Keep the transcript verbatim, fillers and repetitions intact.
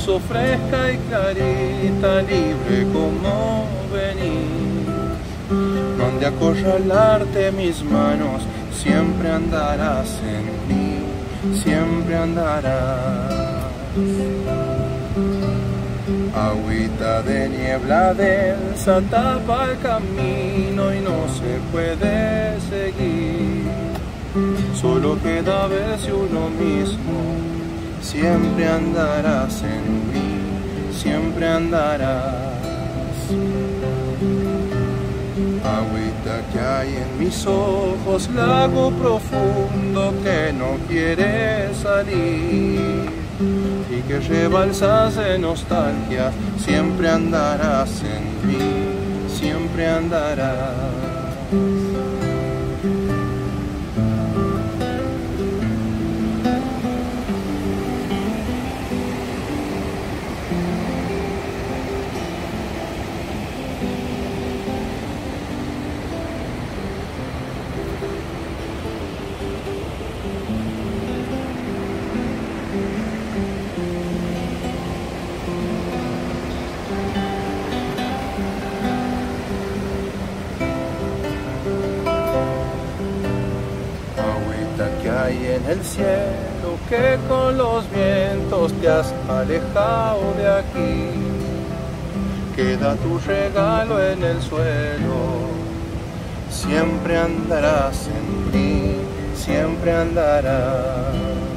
luz fresca y clarita, libre como venir. No han de acorralarte mis manos, siempre andarás en mí, siempre andarás. Agüita de niebla densa tapa el camino y no se puede seguir. Solo queda verse uno mismo, siempre andarás en mí, siempre andarás. Agüita que hay en mis ojos, lago profundo que no quiere salir y que rebalsas de nostalgia, siempre andarás en mí, siempre andarás. Que hay en el cielo, que con los vientos te has alejado de aquí. Queda tu regalo en el suelo, siempre andarás en mí, siempre andarás.